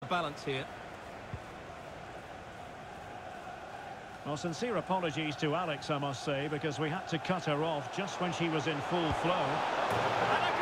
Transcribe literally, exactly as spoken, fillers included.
balance here. Well, sincere apologies to Alex, I must say, because we had to cut her off just when she was in full flow. And a